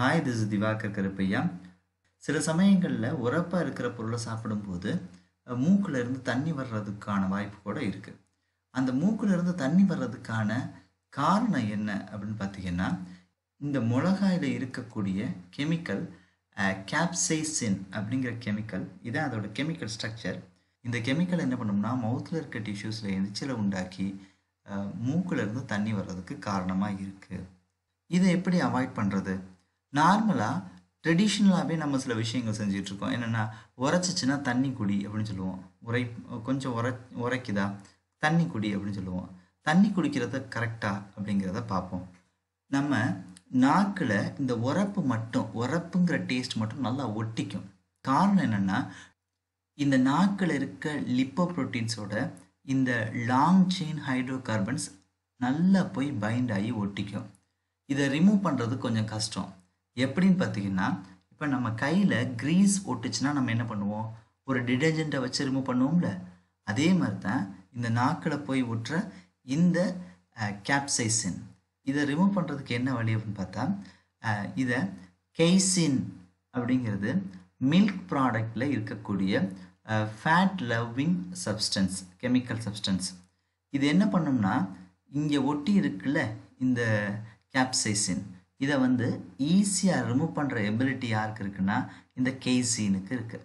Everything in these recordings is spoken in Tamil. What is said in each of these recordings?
Hi, this is Diwakar Karuppaiah. சில சமயங்களில் உரப்பாக இருக்கிற பொருளை சாப்பிடும்போது மூக்குல இருந்து தண்ணி வர்றதுக்கான வாய்ப்பு கூட இருக்குது. அந்த மூக்குல இருந்து தண்ணி வர்றதுக்கான காரணம் என்ன அப்படின்னு பார்த்தீங்கன்னா, இந்த மிளகாயில் இருக்கக்கூடிய கெமிக்கல் கேப்சைசின் அப்படிங்கிற கெமிக்கல். இதான் அதோட கெமிக்கல் ஸ்ட்ரக்சர். இந்த கெமிக்கல் என்ன பண்ணோம்னா மவுத்தில் இருக்க டிஷ்யூஸில் எரிச்சலை உண்டாக்கி மூக்குல இருந்து தண்ணி வர்றதுக்கு காரணமாக இருக்குது. இதை எப்படி அவாய்ட் பண்ணுறது? நார்மலாக ட்ரெடிஷ்னலாகவே நம்ம சில விஷயங்கள் செஞ்சிட்ருக்கோம். என்னென்னா, உரைச்சிச்சின்னா தண்ணி குடி அப்படின்னு சொல்லுவோம். கொஞ்சம் உரைக்குதா தண்ணி குடி அப்படின்னு சொல்லுவோம். தண்ணி குடிக்கிறத கரெக்டா அப்படிங்கிறத பார்ப்போம். நம்ம நாக்கில் இந்த உரப்புங்கிற டேஸ்ட் மட்டும் நல்லா ஒட்டிக்கும். காரணம் என்னென்னா, இந்த நாக்கில் இருக்க லிப்போப்ரோட்டீன்ஸோட இந்த லாங் செயின் ஹைட்ரோ கார்பன்ஸ் நல்லா போய் பைண்ட் ஆகி ஒட்டிக்கும். இதை ரிமூவ் பண்ணுறது கொஞ்சம் கஷ்டம். எப்படின்னு பார்த்தீங்கன்னா, இப்போ நம்ம கையில் க்ரீஸ் ஒட்டுச்சுன்னா நம்ம என்ன பண்ணுவோம்? ஒரு டிடர்ஜெண்ட்டை வச்சு ரிமூவ் பண்ணுவோம்ல, அதே மாதிரி தான் இந்த நாக்கில் போய் ஒட்டுற இந்த கேப்சைசின். இதை ரிமூவ் பண்ணுறதுக்கு என்ன வழி அப்படின்னு பார்த்தா, இதை கெய்சின் அப்படிங்கிறது மில்க் ப்ராடக்டில் இருக்கக்கூடிய fat loving substance, chemical substance. இது என்ன பண்ணோம்னா, இங்கே ஒட்டி இருக்குல்ல இந்த கேப்சைசின், இதை ஈஸியாக ரிமூவ் பண்ணுற எபிலிட்டி யாருக்கு இருக்குன்னா இந்த கெய்சினுக்கு இருக்குது.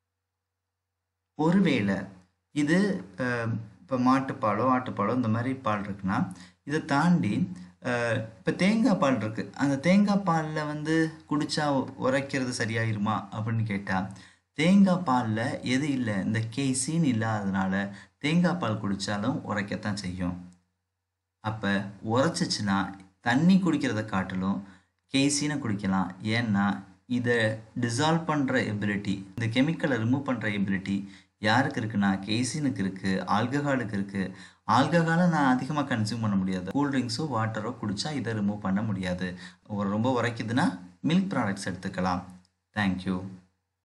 ஒருவேளை இது இப்போ மாட்டுப்பாலோ ஆட்டுப்பாலோ இந்த மாதிரி பால் இருக்குன்னா, இதை தாண்டி இப்போ தேங்காய் பால் இருக்குது. அந்த தேங்காய் பாலில் குடித்தா உரைக்கிறது சரியாயிருமா அப்படின்னு கேட்டால், தேங்காய் பாலில் எது இல்லை, இந்த கெய்சின் இல்லாததுனால தேங்காய் பால் குடித்தாலும் உரைக்கத்தான் செய்யும். அப்போ உரைச்சிச்சின்னா தண்ணி குடிக்கிறத காட்டிலும் கெய்சினை குடிக்கலாம். ஏன்னா இதை டிசால்வ் பண்ணுற எபிலிட்டி, இந்த கெமிக்கலை ரிமூவ் பண்ணுற எபிலிட்டி யாருக்கு இருக்குன்னா கெய்சினுக்கு இருக்குது, ஆல்கஹாலுக்கு இருக்குது. ஆல்கஹாலை நான் அதிகமாக கன்சியூம் பண்ண முடியாது. கூல்ட்ரிங்க்ஸோ வாட்டரோ குடித்தா இதை ரிமூவ் பண்ண முடியாது. ரொம்ப உரைக்குதுன்னா மில்க் ப்ராடக்ட்ஸ் எடுத்துக்கலாம். தேங்க்யூ.